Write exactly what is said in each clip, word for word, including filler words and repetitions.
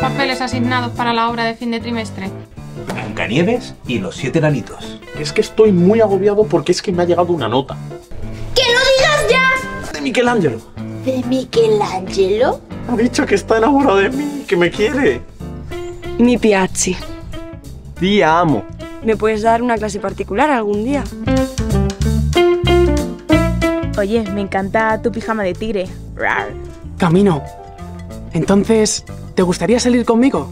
papeles asignados para la obra de fin de trimestre? Blancanieves y los siete enanitos. Es que estoy muy agobiado porque es que me ha llegado una nota. ¡Que lo digas ya! De Michelangelo. ¿De Michelangelo? Ha dicho que está enamorado de mí, que me quiere. Mi piazzi. Ti amo. ¿Me puedes dar una clase particular algún día? Oye, me encanta tu pijama de tigre. Rar. Camino. Entonces, ¿te gustaría salir conmigo?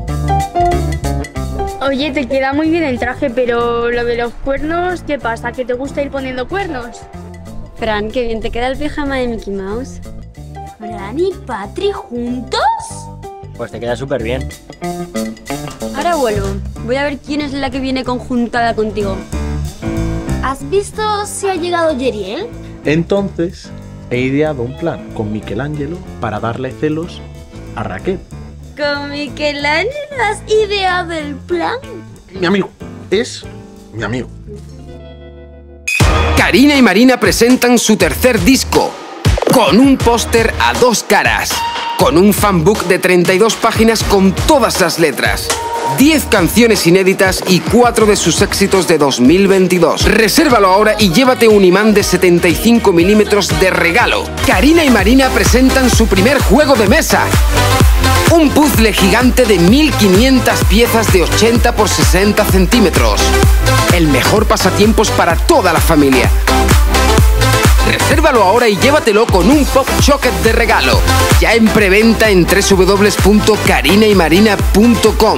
Oye, te queda muy bien el traje, pero lo de los cuernos, ¿qué pasa? ¿Que te gusta ir poniendo cuernos? Fran, qué bien te queda el pijama de Mickey Mouse. ¿Fran y Patri juntos? Pues te queda súper bien. Ahora vuelvo. Voy a ver quién es la que viene conjuntada contigo. ¿Has visto si ha llegado Yeriel? Entonces, he ideado un plan con Michelangelo para darle celos a Raquel. ¿Con Michelangelo has ideado el plan? Mi amigo. Es mi amigo. Karina y Marina presentan su tercer disco, con un póster a dos caras, con un fanbook de treinta y dos páginas con todas las letras, diez canciones inéditas y cuatro de sus éxitos de dos mil veintidós. Resérvalo ahora y llévate un imán de setenta y cinco milímetros de regalo. Karina y Marina presentan su primer juego de mesa. Un puzzle gigante de mil quinientas piezas de ochenta por sesenta centímetros. El mejor pasatiempos para toda la familia. Resérvalo ahora y llévatelo con un Pop Chocket de regalo. Ya en preventa en w w w punto karina y marina punto com.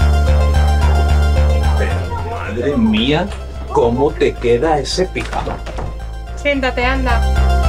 Madre mía, ¿cómo te queda ese pijama? Siéntate, anda.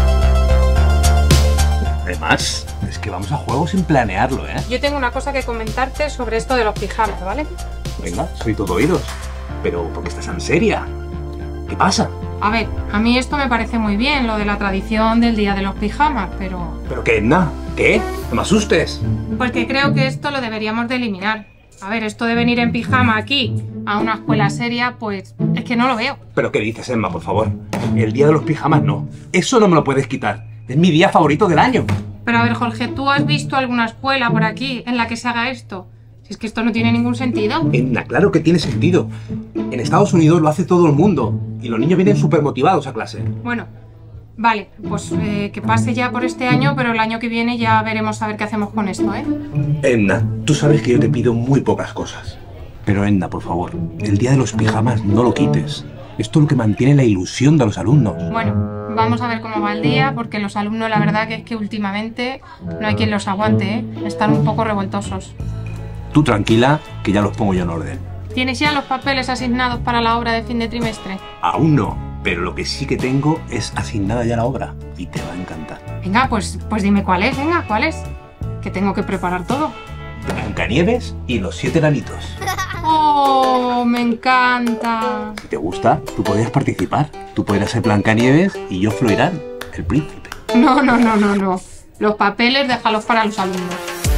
Además, es que vamos a juego sin planearlo, ¿eh? Yo tengo una cosa que comentarte sobre esto de los pijamas, ¿vale? Venga, soy todo oídos. Pero, ¿por qué estás tan seria? ¿Qué pasa? A ver, a mí esto me parece muy bien, lo de la tradición del día de los pijamas, pero... ¿Pero qué, Edna? ¿Qué? No me asustes. Porque creo que esto lo deberíamos de eliminar. A ver, esto de venir en pijama aquí a una escuela seria, pues es que no lo veo. ¿Pero qué dices, Emma, por favor? El día de los pijamas no. Eso no me lo puedes quitar. Es mi día favorito del año. Pero a ver, Jorge, ¿tú has visto alguna escuela por aquí en la que se haga esto? Si es que esto no tiene ningún sentido. Edna, claro que tiene sentido. En Estados Unidos lo hace todo el mundo. Y los niños vienen súper motivados a clase. Bueno, vale, pues eh, que pase ya por este año, pero el año que viene ya veremos a ver qué hacemos con esto, ¿eh? Edna, tú sabes que yo te pido muy pocas cosas. Pero Edna, por favor, el día de los pijamas no lo quites. Esto es lo que mantiene la ilusión de los alumnos. Bueno, vamos a ver cómo va el día, porque los alumnos la verdad que es que últimamente no hay quien los aguante, ¿eh? Están un poco revoltosos. Tú tranquila, que ya los pongo yo en orden. ¿Tienes ya los papeles asignados para la obra de fin de trimestre? Aún no, pero lo que sí que tengo es asignada ya la obra y te va a encantar. Venga, pues, pues dime cuál es, venga, cuál es. Que tengo que preparar todo. Blancanieves y los siete enanitos. ¡Oh, me encanta! Si te gusta, tú podrías participar. Tú podrías ser Blancanieves y yo Froilán, el príncipe. No, no, no, no, no. Los papeles déjalos para los alumnos.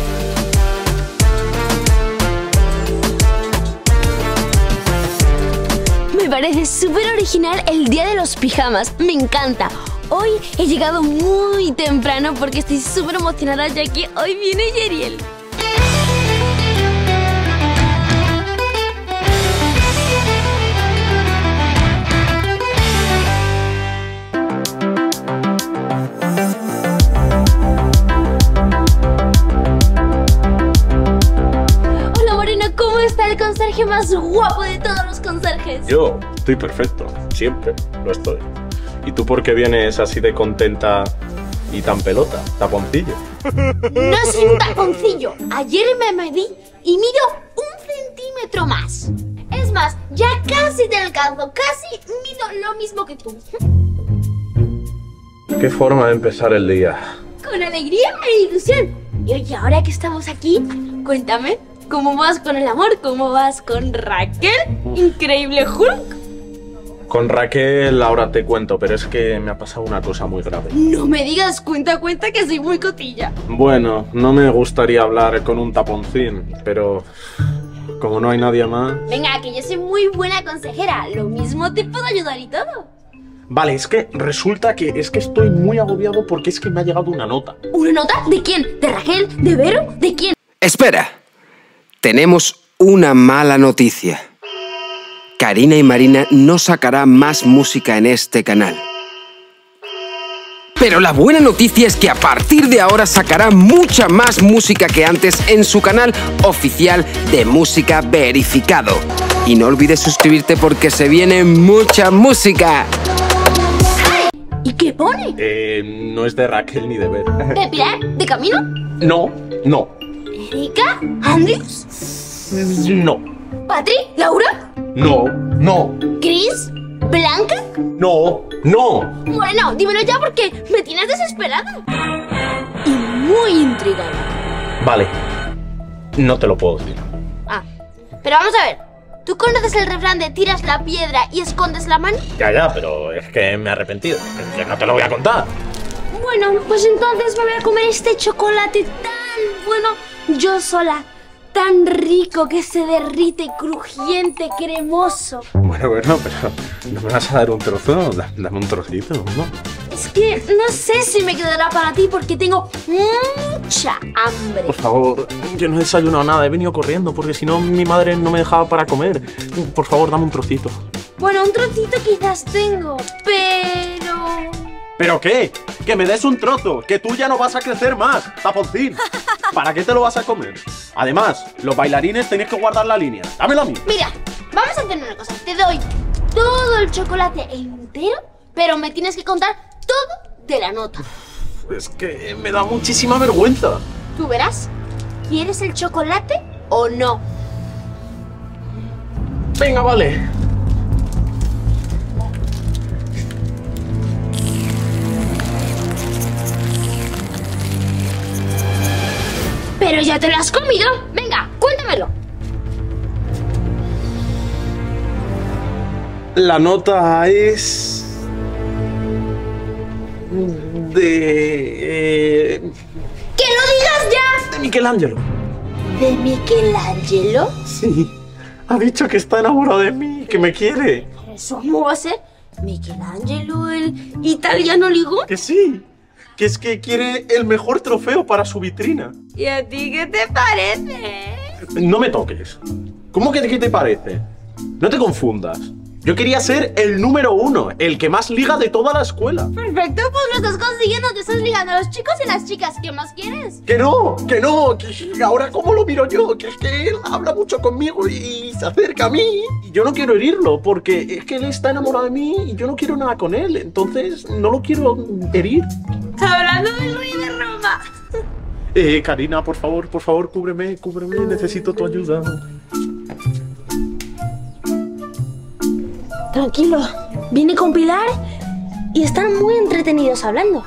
Me parece súper original el día de los pijamas. Me encanta. Hoy he llegado muy temprano porque estoy súper emocionada ya que hoy viene Yeriel. El conserje más guapo de todos los conserjes. Yo estoy perfecto, siempre lo estoy. ¿Y tú por qué vienes así de contenta y tan pelota, taponcillo? No soy un taponcillo. Ayer me medí y mido un centímetro más. Es más, ya casi te alcanzo, casi mido lo mismo que tú. Qué forma de empezar el día. Con alegría e ilusión. Y oye, ahora que estamos aquí, cuéntame. ¿Cómo vas con el amor? ¿Cómo vas con Raquel? Increíble Hulk. Con Raquel ahora te cuento, pero es que me ha pasado una cosa muy grave. No me digas, cuenta, cuenta, que soy muy cotilla. Bueno, no me gustaría hablar con un taponcín, pero como no hay nadie más... Venga, que yo soy muy buena consejera. Lo mismo te puedo ayudar y todo. Vale, es que resulta que es que estoy muy agobiado porque es que me ha llegado una nota. ¿Una nota? ¿De quién? ¿De Raquel? ¿De Vero? ¿De quién? Espera, Tenemos una mala noticia. Karina y Marina no sacarán más música en este canal. Pero la buena noticia es que a partir de ahora sacará mucha más música que antes en su canal oficial de música verificado. Y no olvides suscribirte porque se viene mucha música. ¿Y qué pone? Eh, no es de Raquel ni de Ver. ¿De Pilar? ¿De Camino? No, no, ¿Erika? ¿Andrews? no, ¿Patri? ¿Laura? no, no, ¿Chris? ¿Blanca? no, no. Bueno, dímelo ya porque me tienes desesperado. Y muy intrigado. Vale, no te lo puedo decir. Ah, pero vamos a ver. ¿Tú conoces el refrán de tiras la piedra y escondes la mano? Ya, ya, pero es que me he arrepentido. Que no te lo voy a contar. Bueno, pues entonces me voy a comer este chocolate tan bueno yo sola. Tan rico que se derrite, crujiente, cremoso. Bueno, bueno, pero ¿no me vas a dar un trozo? Da- Dame un trocito, ¿no? Es que no sé si me quedará para ti porque tengo mucha hambre. Por favor, yo no he desayunado nada, he venido corriendo porque si no mi madre no me dejaba para comer. Por favor, dame un trocito. Bueno, un trocito quizás tengo, pero... ¿Pero qué? Que me des un trozo, que tú ya no vas a crecer más, taponcín. ¿Para qué te lo vas a comer? Además, los bailarines tenéis que guardar la línea. Dámelo a mí. Mira, vamos a hacer una cosa. Te doy todo el chocolate entero, pero me tienes que contar todo de la nota. Es que me da muchísima vergüenza. Tú verás. ¿Quieres el chocolate o no? Venga, vale. Pero ya te lo has comido. Venga, cuéntamelo. La nota es... de... eh, ¡Que lo digas ya! de Michelangelo. ¿De Michelangelo? Sí, ha dicho que está enamorado de mí, que me quiere. ¿Eso cómo va a ser? ¿Michelangelo, el italiano ligón? Que sí, que es que quiere el mejor trofeo para su vitrina. ¿Y a ti qué te parece? No me toques. ¿Cómo que qué te parece? No te confundas. Yo quería ser el número uno, el que más liga de toda la escuela. Perfecto, pues lo estás consiguiendo. Te estás ligando a los chicos y las chicas. ¿Qué más quieres? Que no, que no, que ahora cómo lo miro yo, que es que él habla mucho conmigo y se acerca a mí y yo no quiero herirlo porque es que él está enamorado de mí y yo no quiero nada con él, entonces no lo quiero herir. Hablando del rey de Roma. Eh, Karina, por favor, por favor, cúbreme, cúbreme, necesito tu ayuda. Tranquilo, vine con Pilar y están muy entretenidos hablando.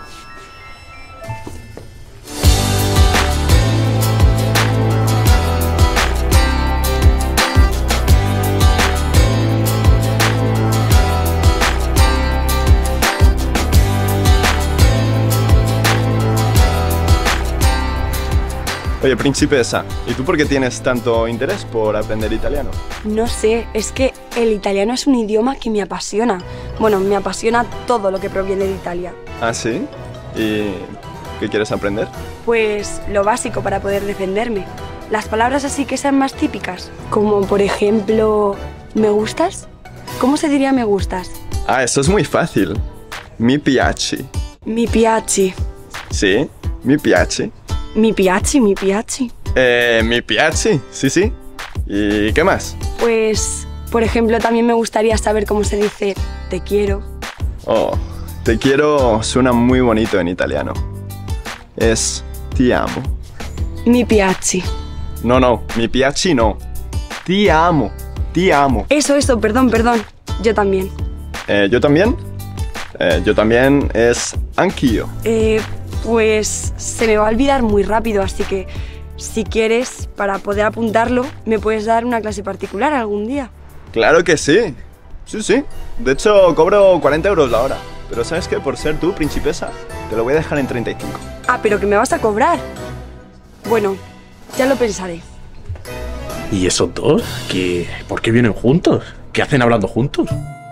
Oye, princesa, ¿y tú por qué tienes tanto interés por aprender italiano? No sé, es que el italiano es un idioma que me apasiona. Bueno, me apasiona todo lo que proviene de Italia. ¿Ah, sí? ¿Y qué quieres aprender? Pues lo básico para poder defenderme. Las palabras así que sean más típicas, como por ejemplo, ¿me gustas? ¿Cómo se diría me gustas? Ah, eso es muy fácil. Mi piaci. Mi piaci. Sí, mi piaci. Mi piaci, mi piaci. Eh, mi piaci, sí, sí. ¿Y qué más? Pues, por ejemplo, también me gustaría saber cómo se dice te quiero. Oh, te quiero suena muy bonito en italiano. Es ti amo. Mi piaci. No, no, mi piaci no. Ti amo, ti amo. Eso, eso, perdón, perdón. Yo también. Eh, ¿Yo también? Eh, yo también es anch'io. Eh, pues se me va a olvidar muy rápido, así que si quieres, para poder apuntarlo, me puedes dar una clase particular algún día. Claro que sí. Sí, sí. De hecho, cobro cuarenta euros la hora. Pero ¿sabes qué? Por ser tú, principesa, te lo voy a dejar en treinta y cinco. Ah, pero que me vas a cobrar. Bueno, ya lo pensaré. ¿Y esos dos? ¿Qué, ¿Por qué vienen juntos? ¿Qué hacen hablando juntos?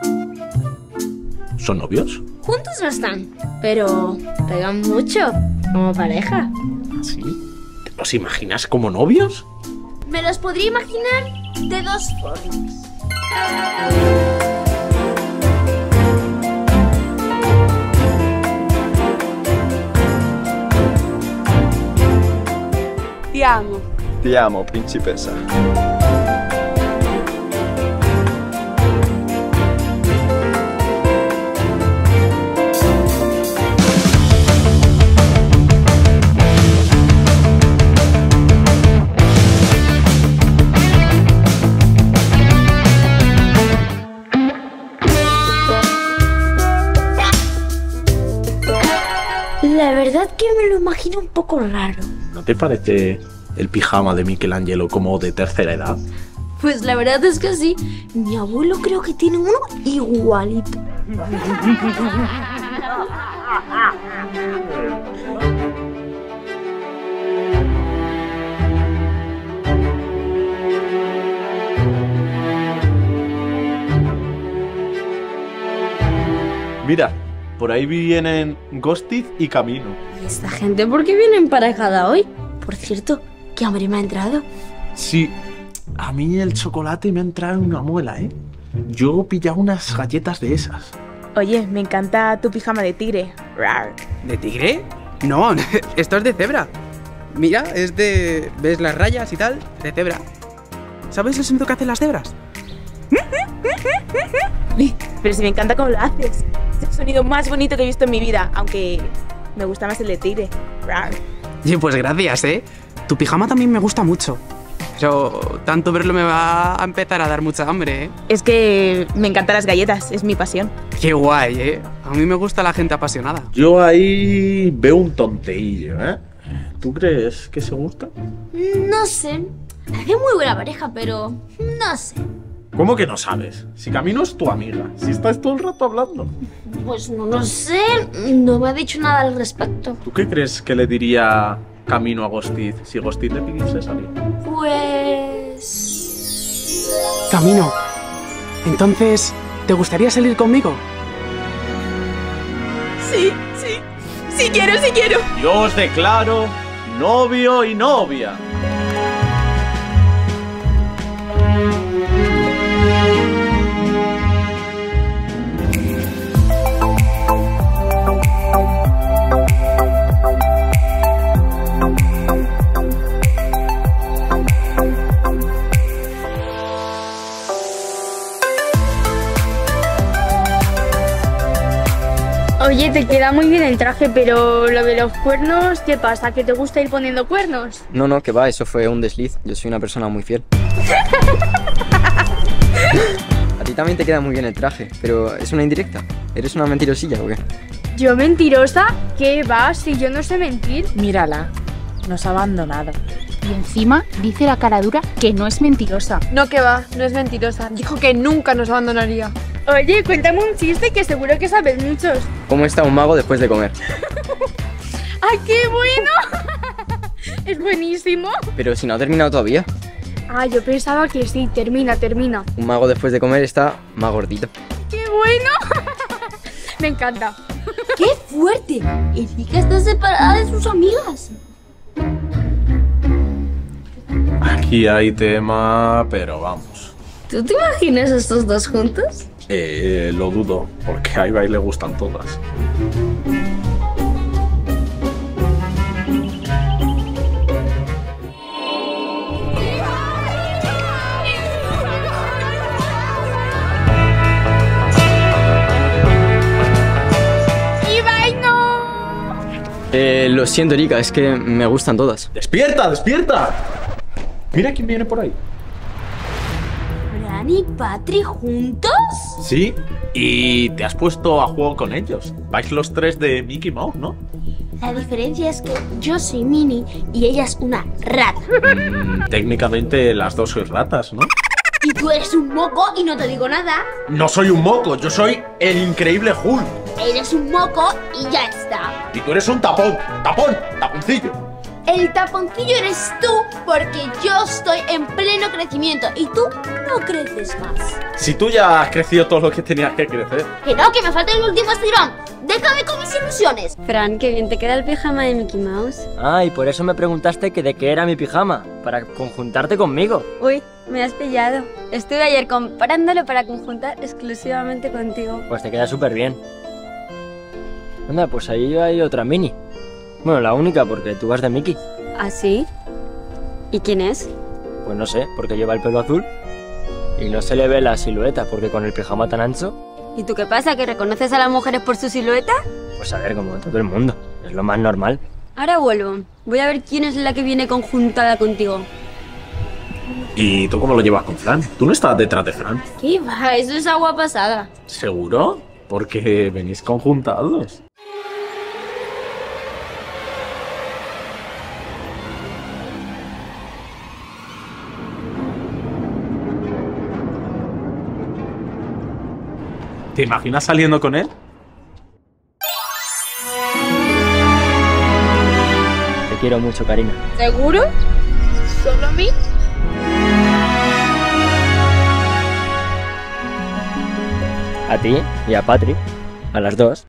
¿Son novios? Juntos no están, pero pegan mucho como pareja. ¿Sí? ¿Te los imaginas como novios? Me los podría imaginar de dos formas. Te amo. Te amo, principessa. La verdad que me lo imagino un poco raro. ¿No te parece el pijama de Michelangelo como de tercera edad? Pues la verdad es que sí. Mi abuelo creo que tiene uno igualito. Mira, por ahí vienen Ghostiz y Camino. ¿Y esta gente por qué viene emparejada hoy? Por cierto, ¿qué hambre me ha entrado? Sí, a mí el chocolate me ha entrado en una muela, ¿eh? Yo he pillado unas galletas de esas. Oye, me encanta tu pijama de tigre. Rar. ¿De tigre? No, esto es de cebra. Mira, es de... ¿ves las rayas y tal? De cebra. ¿Sabes el sonido que hacen las cebras? Pero si me encanta cómo lo haces. Es el sonido más bonito que he visto en mi vida, aunque me gusta más el de tigre. Rar. Y pues gracias, ¿eh? Tu pijama también me gusta mucho. Pero tanto verlo me va a empezar a dar mucha hambre, ¿eh? Es que me encantan las galletas, es mi pasión. Qué guay, ¿eh? A mí me gusta la gente apasionada. Yo ahí veo un tonteillo, ¿eh? ¿Tú crees que se gusta? No sé. Hace muy buena pareja, pero no sé. ¿Cómo que no sabes? Si Camino es tu amiga, si estás todo el rato hablando. Pues no lo sé, no me ha dicho nada al respecto. ¿Tú qué crees que le diría Camino a Ghostiz si Ghostiz le pidiese salir? Pues... Camino, entonces, ¿te gustaría salir conmigo? Sí, sí, sí quiero, sí quiero. Yo os declaro novio y novia. Oye, te queda muy bien el traje, pero lo de los cuernos, ¿qué pasa? ¿Que te gusta ir poniendo cuernos? No, no, que va, eso fue un desliz. Yo soy una persona muy fiel. A ti también te queda muy bien el traje, pero es una indirecta. ¿Eres una mentirosilla o qué? ¿Yo mentirosa? ¿Qué va? Si yo no sé mentir. Mírala, nos ha abandonado. Y encima dice la cara dura que no es mentirosa. No, que va, no es mentirosa. Dijo que nunca nos abandonaría. Oye, cuéntame un chiste que seguro que sabes muchos. ¿Cómo está un mago después de comer? ¡Ay, qué bueno! Es buenísimo. Pero si no ha terminado todavía. Ah, yo pensaba que sí, termina, termina. Un mago después de comer está más gordito. ¡Qué bueno! Me encanta. ¡Qué fuerte! Erika está separada de sus amigas. Aquí hay tema, pero vamos. ¿Tú te imaginas a estos dos juntos? Eh, lo dudo, porque a Ibai le gustan todas. ¡Ibai, no! Eh, lo siento, Erika, es que me gustan todas. ¡Despierta, despierta! Mira quién viene por ahí. ¿Fran y Patri juntos? Sí, y te has puesto a juego con ellos. Vais los tres de Mickey Mouse, ¿no? La diferencia es que yo soy Minnie y ella es una rata. Mm, técnicamente las dos sois ratas, ¿no? Y tú eres un moco y no te digo nada. No soy un moco, yo soy el increíble Hulk. Eres un moco y ya está. Y tú eres un tapón, tapón, taponcillo. El taponcillo eres tú porque yo estoy en pleno crecimiento y tú no creces más? Si tú ya has crecido todo lo que tenías que crecer. Que no, que me falta el último estirón. Déjame con mis ilusiones. Fran, qué bien te queda el pijama de Mickey Mouse. Ah, y por eso me preguntaste que de qué era mi pijama, para conjuntarte conmigo. Uy, me has pillado. Estuve ayer comprándolo para conjuntar exclusivamente contigo. Pues te queda súper bien. Anda, pues ahí hay otra mini. Bueno, la única, porque tú vas de Mickey. ¿Ah, sí? ¿Y quién es? Pues no sé, porque lleva el pelo azul y no se le ve la silueta, porque con el pijama tan ancho... ¿Y tú qué pasa, que reconoces a las mujeres por su silueta? Pues a ver, como todo el mundo, es lo más normal. Ahora vuelvo. Voy a ver quién es la que viene conjuntada contigo. ¿Y tú cómo lo llevas con Fran? ¿Tú no estás detrás de Fran? ¿Qué va? Eso es agua pasada. ¿Seguro? Porque venís conjuntados. ¿Te imaginas saliendo con él? Te quiero mucho, Karina. ¿Seguro? ¿Solo a mí? A ti y a Patrick. A las dos.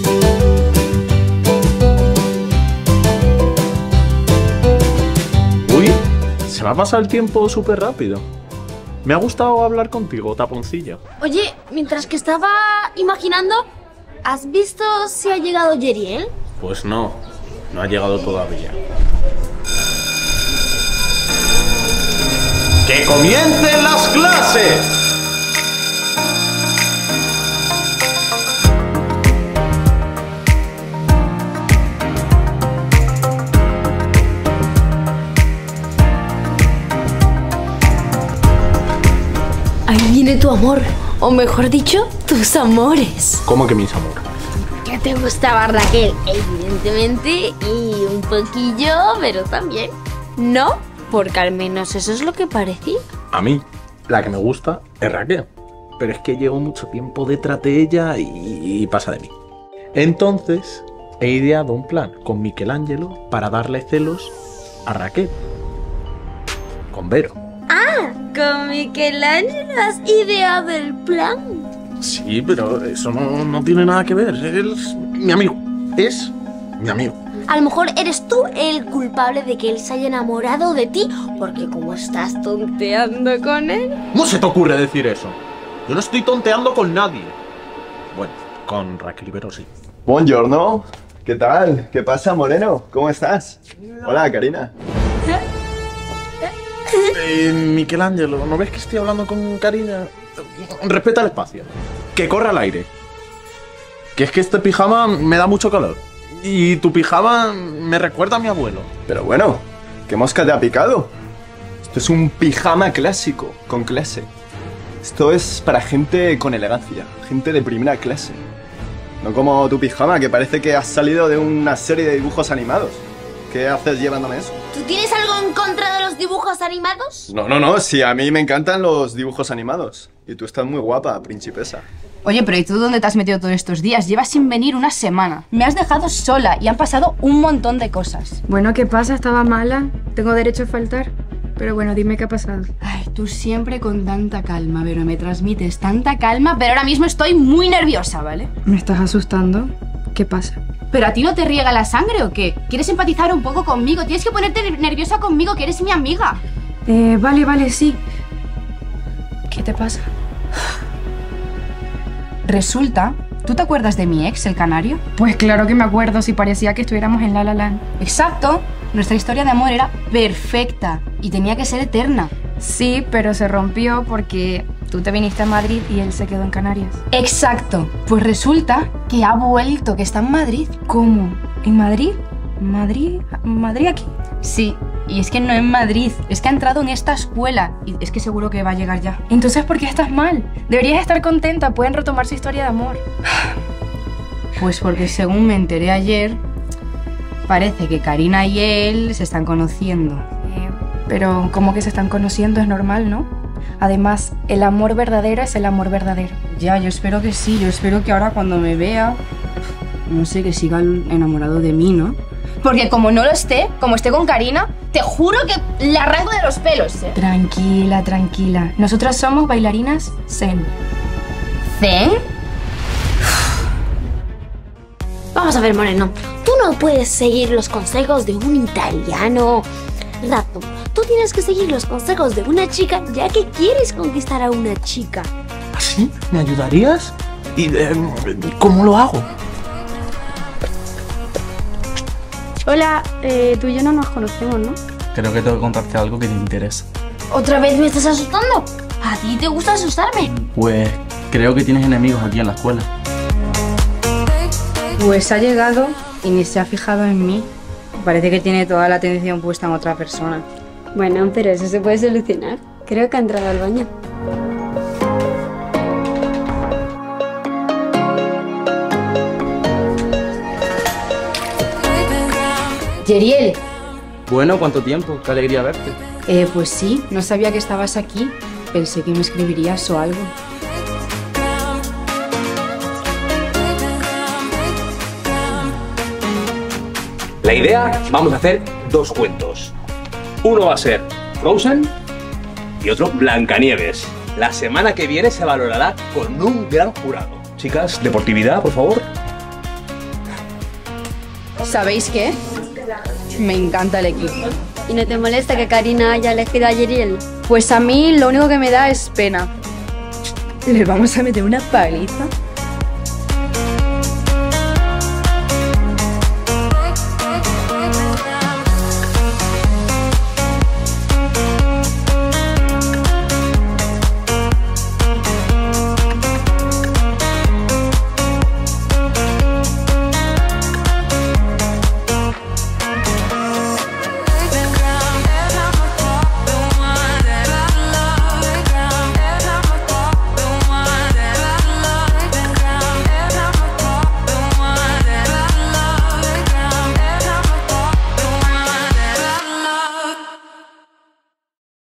Uy, se me ha pasado el tiempo súper rápido. Me ha gustado hablar contigo, taponcillo. Oye, mientras que estaba imaginando, ¿has visto si ha llegado Yeriel? Pues no, no ha llegado todavía. ¡Que comiencen las clases! Ahí viene tu amor, o mejor dicho, tus amores. ¿Cómo que mis amores? Que te gustaba Raquel, evidentemente, y un poquillo, pero también. ¿No? Porque al menos eso es lo que parecía. A mí, la que me gusta es Raquel. Pero es que llevo mucho tiempo detrás de ella y, y pasa de mí. Entonces, he ideado un plan con Michelangelo para darle celos a Raquel. Con Vero. Ah, con Michelangelo has ideado el plan. Sí, pero eso no, no tiene nada que ver. Él es mi amigo. Es mi amigo. A lo mejor eres tú el culpable de que él se haya enamorado de ti, porque como estás tonteando con él... ¿Cómo se te ocurre decir eso? Yo no estoy tonteando con nadie. Bueno, con Raquel y Vero sí. Buongiorno. ¿Qué tal? ¿Qué pasa, Moreno? ¿Cómo estás? Hola, Karina. Eh, Michelangelo, ¿no ves que estoy hablando con Karina? Respeta el espacio. Que corra al aire. Que es que este pijama me da mucho calor. Y tu pijama me recuerda a mi abuelo. Pero bueno, ¿qué mosca te ha picado? Esto es un pijama clásico, con clase. Esto es para gente con elegancia, gente de primera clase. No como tu pijama, que parece que has salido de una serie de dibujos animados. ¿Qué haces llevándome eso? ¿Tú tienes algo en contra de los dibujos animados? No, no, no, sí, a mí me encantan los dibujos animados. Y tú estás muy guapa, principesa. Oye, pero ¿y tú dónde te has metido todos estos días? Llevas sin venir una semana. Me has dejado sola y han pasado un montón de cosas. Bueno, ¿qué pasa? Estaba mala. Tengo derecho a faltar. Pero bueno, dime qué ha pasado. Ay, tú siempre con tanta calma, pero me transmites tanta calma, pero ahora mismo estoy muy nerviosa, ¿vale? ¿Me estás asustando? ¿Qué pasa? ¿Pero a ti no te riega la sangre o qué? ¿Quieres empatizar un poco conmigo? Tienes que ponerte nerviosa conmigo, que eres mi amiga. Eh, vale, vale, sí. ¿Qué te pasa? Resulta, ¿tú te acuerdas de mi ex, el canario? Pues claro que me acuerdo, si parecía que estuviéramos en La La Land. Exacto, nuestra historia de amor era perfecta y tenía que ser eterna. Sí, pero se rompió porque tú te viniste a Madrid y él se quedó en Canarias. Exacto, pues resulta que ha vuelto, que está en Madrid. ¿Cómo? ¿En Madrid? ¿Madrid? ¿Madrid aquí? Sí, y es que no en Madrid, es que ha entrado en esta escuela y es que seguro que va a llegar ya. Entonces, ¿por qué estás mal? Deberías estar contenta, pueden retomar su historia de amor. Pues porque según me enteré ayer, parece que Karina y él se están conociendo. Eh, pero como que se están conociendo es normal, ¿no? Además, el amor verdadero es el amor verdadero. Ya, yo espero que sí, yo espero que ahora cuando me vea, no sé, que siga enamorado de mí, ¿no? Porque como no lo esté, como esté con Karina, te juro que le arranco de los pelos, ¿eh? Tranquila, tranquila. Nosotras somos bailarinas zen. ¿Zen? Vamos a ver, Moreno. Tú no puedes seguir los consejos de un italiano. Rato, tú tienes que seguir los consejos de una chica ya que quieres conquistar a una chica. ¿Así? ¿Me ayudarías? ¿Y eh, cómo lo hago? Hola, eh, tú y yo no nos conocemos, ¿no? Creo que tengo que contarte algo que te interesa. ¿Otra vez me estás asustando? ¿A ti te gusta asustarme? Pues creo que tienes enemigos aquí en la escuela. Pues ha llegado y ni se ha fijado en mí. Parece que tiene toda la atención puesta en otra persona. Bueno, pero eso se puede solucionar. Creo que ha entrado al baño. Yeriel. Bueno, ¿cuánto tiempo? Qué alegría verte. Eh, pues sí, no sabía que estabas aquí. Pensé que me escribirías o algo. La idea, vamos a hacer dos cuentos. Uno va a ser Frozen y otro Blancanieves. La semana que viene se valorará con un gran jurado. Chicas, deportividad, por favor. ¿Sabéis qué? Me encanta el equipo. ¿Y no te molesta que Karina haya elegido a Yeriel? Pues a mí lo único que me da es pena. ¿Les vamos a meter una paliza?